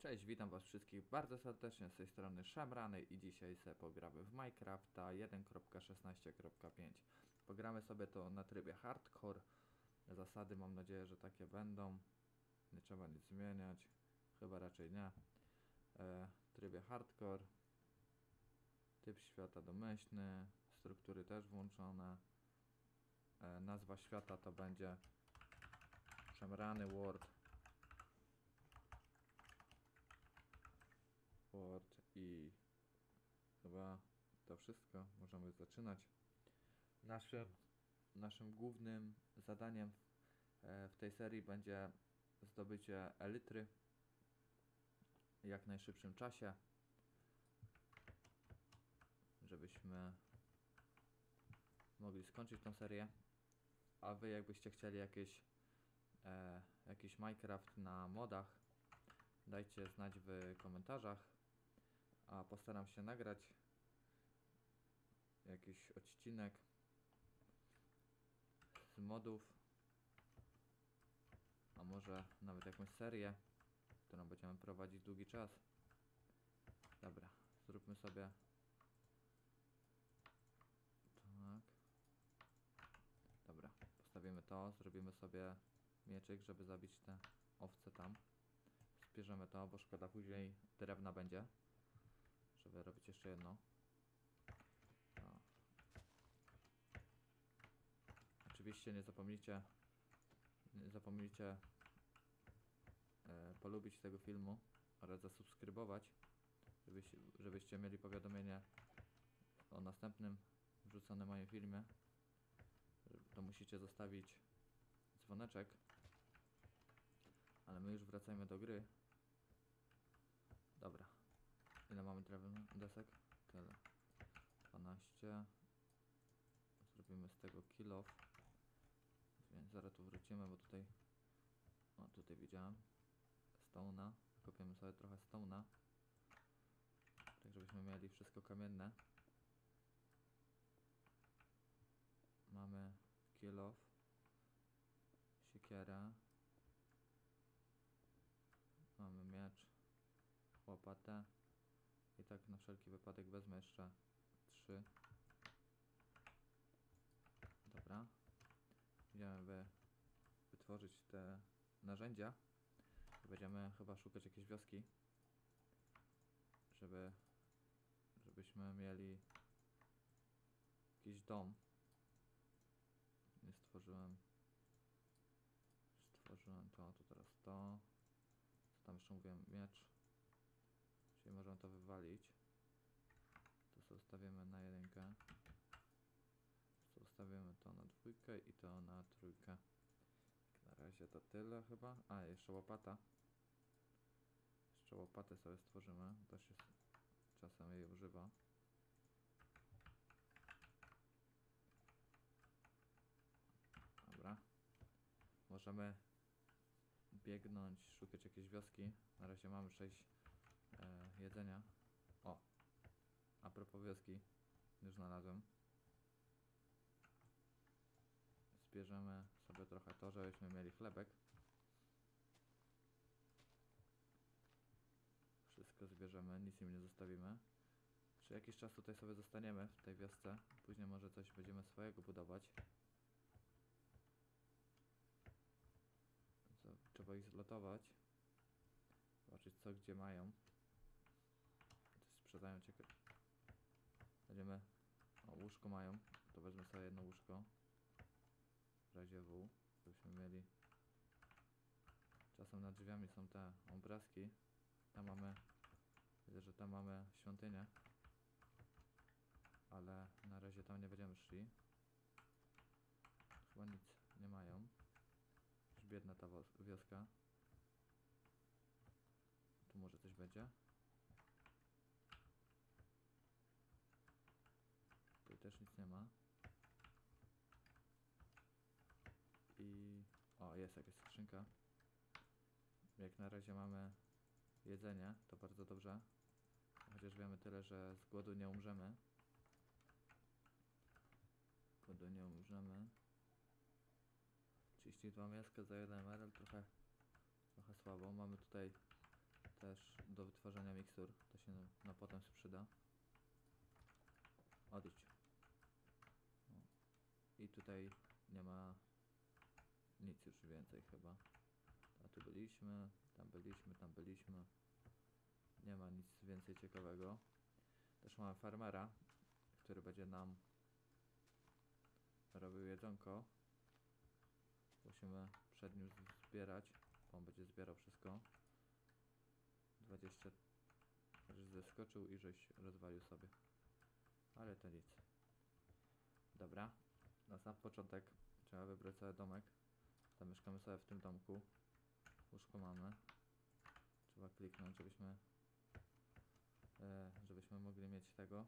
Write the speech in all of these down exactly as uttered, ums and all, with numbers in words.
Cześć, witam was wszystkich bardzo serdecznie, z tej strony Szemrany i dzisiaj sobie pogramy w Minecrafta jeden kropka szesnaście kropka pięć. Pogramy sobie to na trybie hardcore. Zasady mam nadzieję, że takie będą. Nie trzeba nic zmieniać. Chyba raczej nie. E, w trybie hardcore. Typ świata domyślny. Struktury też włączone. E, nazwa świata to będzie Szemrany World. Word i chyba to wszystko. Możemy zaczynać. Naszym, naszym głównym zadaniem w, w tej serii będzie zdobycie elitry w jak najszybszym czasie, żebyśmy mogli skończyć tą serię. A wy jakbyście chcieli jakieś e, jakiś Minecraft na modach, dajcie znać w komentarzach. A postaram się nagrać jakiś odcinek z modów, a może nawet jakąś serię, którą będziemy prowadzić długi czas. Dobra, zróbmy sobie tak. Dobra, postawimy to, zrobimy sobie mieczyk, żeby zabić te owce tam. Zbierzemy to, bo szkoda później drewna będzie, żeby robić jeszcze jedno. No. Oczywiście nie zapomnijcie nie zapomnijcie e, polubić tego filmu oraz zasubskrybować, żebyście, żebyście mieli powiadomienie o następnym wrzuconym moim filmie. To musicie zostawić dzwoneczek. Ale my już wracajmy do gry. Dobra. Ile mamy drewna desek? Tyle. dwanaście. Zrobimy z tego kill off. Więc zaraz tu wrócimy, bo tutaj... O, tutaj widziałem stone'a. Kopiemy sobie trochę stone'a, tak żebyśmy mieli wszystko kamienne. Mamy kill off, siekierę, mamy miecz, łopatę i tak na wszelki wypadek wezmę jeszcze trzy. Dobra. Idziemy wy, wytworzyć te narzędzia. Będziemy chyba szukać jakiejś wioski, żeby żebyśmy mieli jakiś dom. Nie stworzyłem stworzyłem to, to teraz to. Co tam jeszcze mówiłem? Miecz. Czyli możemy to wywalić. To zostawimy na jedynkę. Zostawimy to na dwójkę i to na trójkę. Na razie to tyle chyba. A, jeszcze łopata. Jeszcze łopatę sobie stworzymy. Też jest, czasem jej używa. Dobra. Możemy biegnąć, szukać jakiejś wioski. Na razie mamy sześć e, jedzenia. O! A propos wioski. Już znalazłem. Zbierzemy sobie trochę to, żebyśmy mieli chlebek. Wszystko zbierzemy, nic im nie zostawimy. Czy jakiś czas tutaj sobie zostaniemy w tej wiosce. Później może coś będziemy swojego budować. Co, trzeba ich zlotować. Zobaczyć co gdzie mają. Coś sprzedają ciekawe. Będziemy... O, łóżko mają. To wezmę sobie jedno łóżko. W razie W, żebyśmy mieli. Czasem nad drzwiami są te obrazki. Tam mamy, widzę, że tam mamy świątynię, ale na razie tam nie będziemy szli. Chyba nic nie mają. Już biedna ta wioska. Tu może coś będzie. Tutaj też nic nie ma. I... O, jest jakaś skrzynka. Jak na razie mamy jedzenie, to bardzo dobrze. Chociaż wiemy tyle, że z głodu nie umrzemy. Z głodu nie umrzemy. trzydzieści dwa mięska za jeden emerald, trochę, trochę słabo. Mamy tutaj też do wytwarzania mikstur. To się na, na potem przyda. Odejdź. No. I tutaj nie ma nic już więcej chyba. A tu byliśmy, tam byliśmy, tam byliśmy. Nie ma nic więcej ciekawego. Też mamy farmera, który będzie nam robił jedzonko. Musimy przed nim zbierać. On będzie zbierał wszystko. dwadzieścia. Żeś zeskoczył i żeś rozwalił sobie. Ale to nic. Dobra. Na sam początek trzeba wybrać sobie domek. Zamieszkamy sobie w tym domku. Łóżko mamy. Trzeba kliknąć, żebyśmy e, żebyśmy mogli mieć tego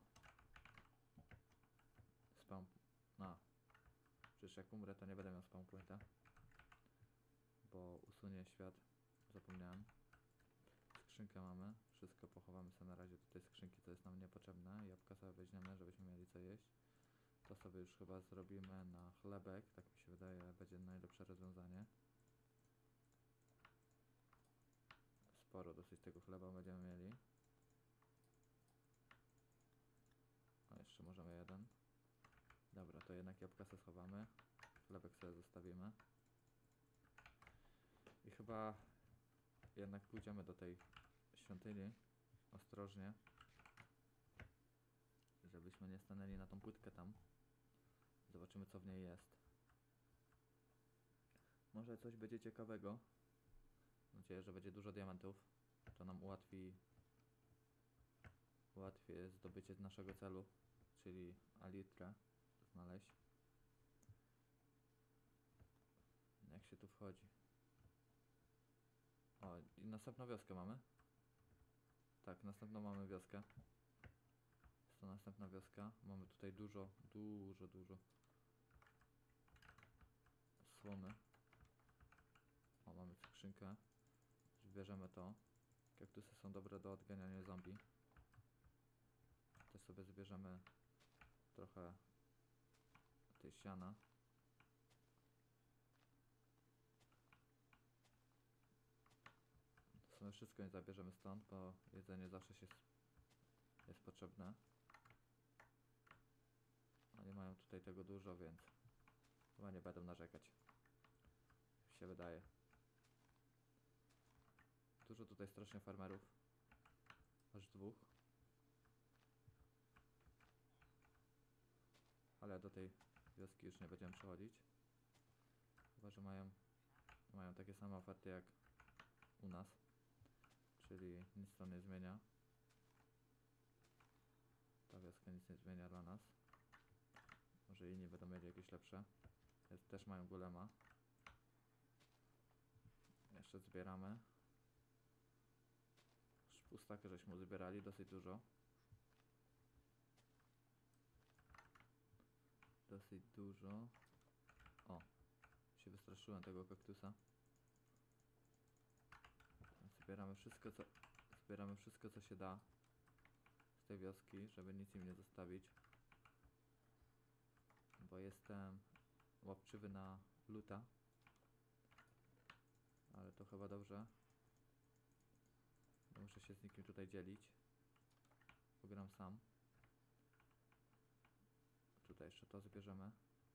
spawn. No. Przecież jak umrę, to nie będę miał spawn pointa, bo usunie świat. Zapomniałem. Skrzynkę mamy. Wszystko pochowamy sobie na razie tutaj skrzynki, co jest nam niepotrzebne. Jabłka sobie weźmiemy, żebyśmy mieli co jeść. To sobie już chyba zrobimy na chlebek. Tak mi się wydaje, będzie najlepsze rozwiązanie. Sporo dosyć tego chleba będziemy mieli. A jeszcze możemy jeden. Dobra, to jednak jabłka sobie schowamy. Chlebek sobie zostawimy. I chyba jednak pójdziemy do tej świątyni ostrożnie, żebyśmy nie stanęli na tą płytkę tam. Zobaczymy, co w niej jest. Może coś będzie ciekawego. Mam nadzieję, że będzie dużo diamentów. To nam ułatwi ułatwi zdobycie naszego celu, czyli Alitrę znaleźć. Jak się tu wchodzi? O, i następną wioskę mamy. Tak, następną mamy wioskę. Jest to następna wioska. Mamy tutaj dużo, dużo, dużo słomy. O, mamy skrzynkę. Zbierzemy to. Kaktusy są dobre do odganiania zombie. Też sobie zbierzemy trochę tej siana. W sumie wszystko nie zabierzemy stąd, bo jedzenie zawsze się jest potrzebne. Oni mają tutaj tego dużo, więc chyba nie będą narzekać. Mi się wydaje. Dużo tutaj strasznie farmerów. Aż dwóch. Ale do tej wioski już nie będziemy przechodzić. Chyba, że mają, mają takie same oferty jak u nas. Czyli nic to nie zmienia. Ta wioska nic nie zmienia dla nas. Może inni będą mieli jakieś lepsze. Jest, też mają golema. Jeszcze zbieramy. Pustakę żeśmy zbierali dosyć dużo. Dosyć dużo. O, się wystraszyłem tego kaktusa. Zbieramy wszystko, co zbieramy wszystko, co się da z tej wioski, żeby nic im nie zostawić. Bo jestem łapczywy na luta. Ale to chyba dobrze. Nie muszę się z nikim tutaj dzielić. Pogram sam. Tutaj jeszcze to zbierzemy.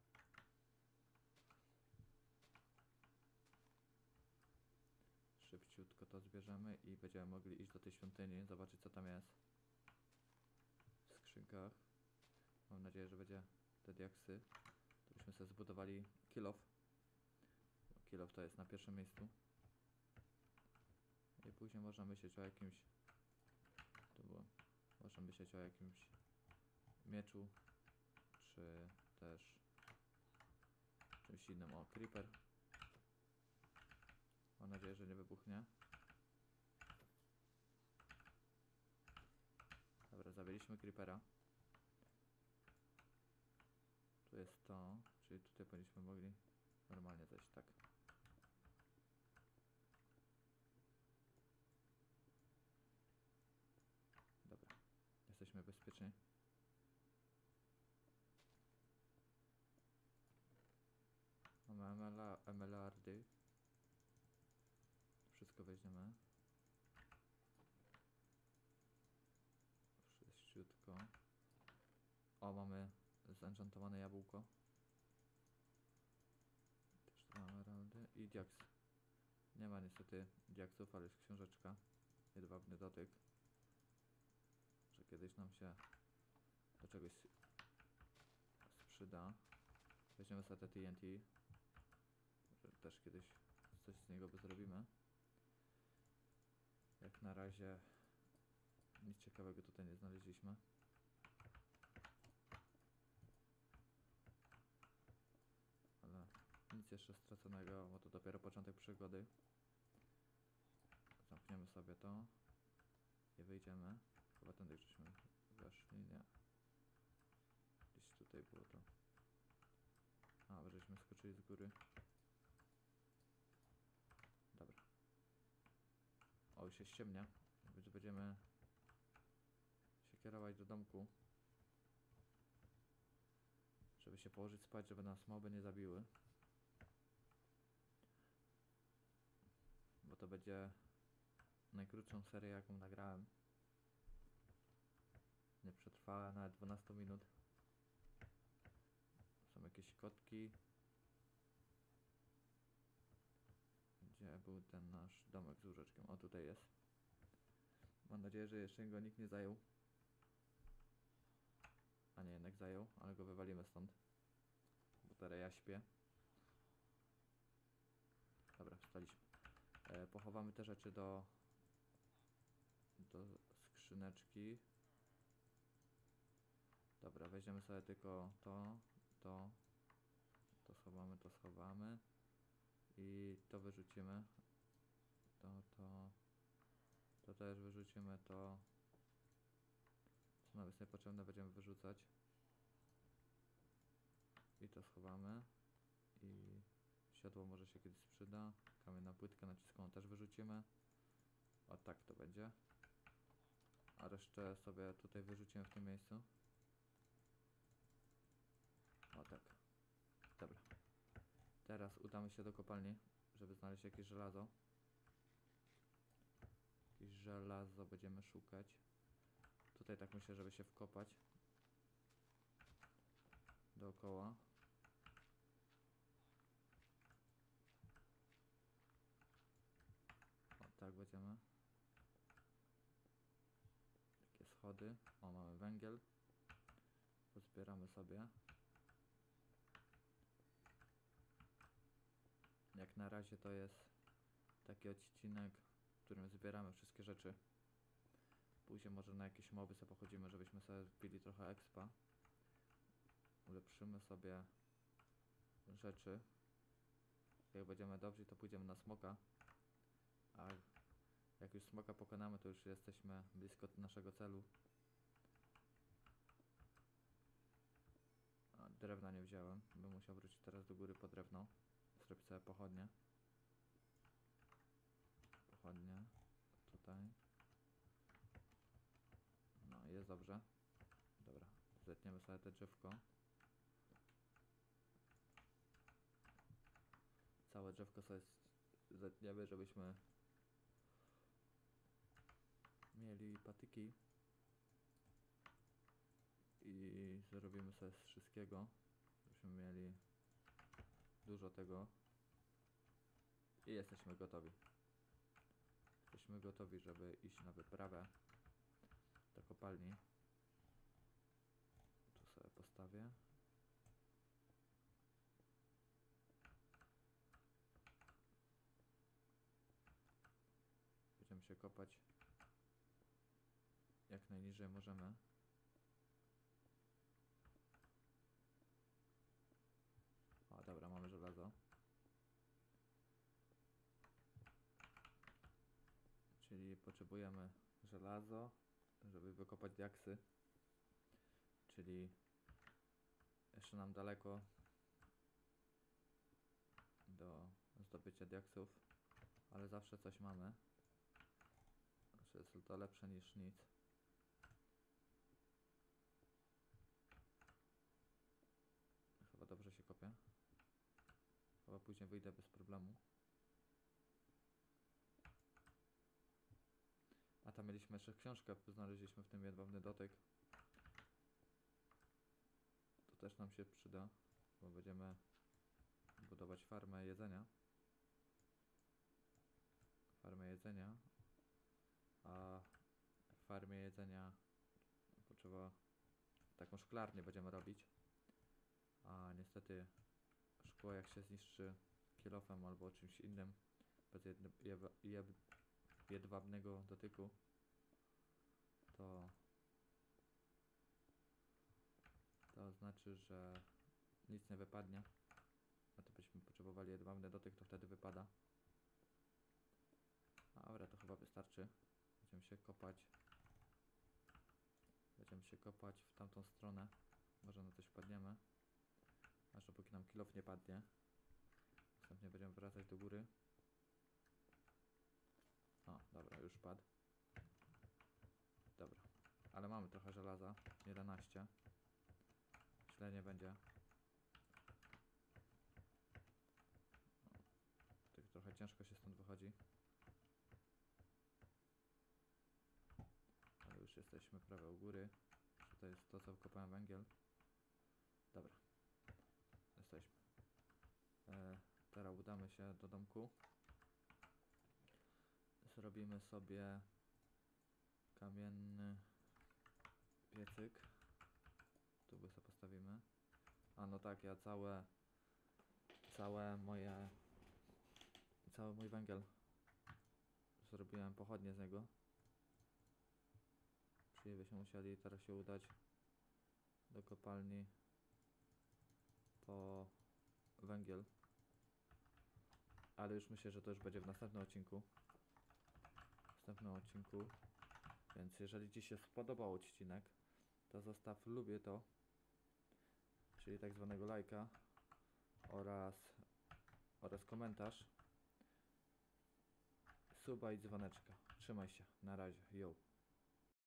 Szybciutko to zbierzemy i będziemy mogli iść do tej świątyni, zobaczyć, co tam jest w skrzynkach. Mam nadzieję, że będzie te diaksy. To byśmy sobie zbudowali kill off. Kill off to jest na pierwszym miejscu. I później można myśleć o jakimś... To było... Można myśleć o jakimś mieczu, czy też czymś innym. O, creeper. Mam nadzieję, że nie wybuchnie. Dobra, zabiliśmy creepera. Tu jest to, czyli tutaj powinniśmy mogli normalnie zejść, tak. Dobra, jesteśmy bezpieczni. Mamy emelardy. Wszystko weźmiemy. drzewko. O, mamy zenchantowane jabłko. Też tu mamy emeraldy i diaks. Nie ma niestety diaksów, ale jest książeczka. Jedwabny dotyk. Że kiedyś nam się do czegoś przyda. Weźmiemy sobie te T N T. Że też kiedyś coś z niego by zrobimy. Jak na razie nic ciekawego tutaj nie znaleźliśmy. Ale nic jeszcze straconego, bo to dopiero początek przygody. Zamkniemy sobie to i wyjdziemy. Chyba tędy żeśmy weszli, nie. Gdzieś tutaj było to. A, bo żeśmy skoczyli z góry. Dobra. O, już się ściemnia, więc będziemy się kierować do domku. Żeby się położyć spać, żeby nas moby nie zabiły. Bo to będzie najkrótszą serię, jaką nagrałem. Nie przetrwała nawet dwanaście minut. Są jakieś kotki. Gdzie był ten nasz domek z łóżeczkiem? O, tutaj jest. Mam nadzieję, że jeszcze go nikt nie zajął. A nie, jednak zajął, ale go wywalimy stąd. Bo teraz ja śpię. Dobra, wstaliśmy. E, pochowamy te rzeczy do do skrzyneczki. Dobra, weźmiemy sobie tylko to, to, to schowamy, to schowamy i to wyrzucimy. To, to, to też wyrzucimy, to co nam jest niepotrzebne będziemy wyrzucać. I to schowamy. I siodło może się kiedyś przyda. Kamienna płytkę naciską też wyrzucimy. O, tak to będzie. A resztę sobie tutaj wyrzucimy w tym miejscu. O, tak. Dobra. Teraz udamy się do kopalni, żeby znaleźć jakieś żelazo. Jakieś żelazo będziemy szukać. Tutaj tak myślę, żeby się wkopać. Dookoła. O, tak będziemy. Takie schody. O, mamy węgiel. Pozbieramy sobie. Jak na razie to jest taki odcinek, w którym zbieramy wszystkie rzeczy. Później może na jakieś moby sobie pochodzimy, żebyśmy sobie wbili trochę expa. Ulepszymy sobie rzeczy. Jak będziemy dobrzy, to pójdziemy na smoka. A jak już smoka pokonamy, to już jesteśmy blisko naszego celu. A, drewna nie wziąłem. Bym musiał wrócić teraz do góry po drewno. Zrobić sobie pochodnie. Pochodnie. Tutaj. No, jest dobrze. Dobra, zetniemy sobie te drzewko. Całe drzewko sobie zetniemy, żebyśmy mieli patyki. I zrobimy sobie z wszystkiego, żebyśmy mieli dużo tego. I jesteśmy gotowi. Jesteśmy gotowi, żeby iść na wyprawę do kopalni. Tu sobie postawię. Będziemy się kopać jak najniżej możemy. O, dobra, mamy żelazo. Czyli potrzebujemy żelazo, żeby wykopać diaksy. Czyli jeszcze nam daleko do zdobycia diaksów, ale zawsze coś mamy. Znaczy jest to lepsze niż nic. Chyba dobrze się kopię. Chyba później wyjdę bez problemu. A tam mieliśmy jeszcze książkę, znaleźliśmy w tym jedwabny dotyk. też nam się przyda, bo będziemy budować farmę jedzenia. Farmę jedzenia. A w farmie jedzenia potrzeba taką szklarnię będziemy robić. A niestety szkło jak się zniszczy kilofem albo czymś innym bez jedne, jeb, jeb, jedwabnego dotyku, to to znaczy, że nic nie wypadnie. A to byśmy potrzebowali jedwabny dotyk, to wtedy wypada. Dobra, to chyba wystarczy. Będziemy się kopać. Będziemy się kopać w tamtą stronę. Może na coś wpadniemy. Aż dopóki nam kilof nie padnie. Następnie będziemy wracać do góry. O, dobra, już padł. Dobra. Ale mamy trochę żelaza. jedenaście. Źle nie będzie. Tak trochę ciężko się stąd wychodzi. Ale już jesteśmy prawie u góry. To jest to, co wkopałem węgiel. Dobra. Jesteśmy. E, teraz udamy się do domku. Zrobimy sobie kamienny piecyk. Tu go sobie postawimy. A no tak, ja całe całe moje cały mój węgiel zrobiłem pochodnie z niego. Czyli byśmy musieli teraz się udać do kopalni po węgiel. Ale już myślę, że to już będzie w następnym odcinku. W następnym odcinku. Więc jeżeli Ci się spodobał odcinek, to zostaw lubię to, czyli tak zwanego lajka oraz, oraz komentarz, suba i dzwoneczka. Trzymaj się, na razie, yo.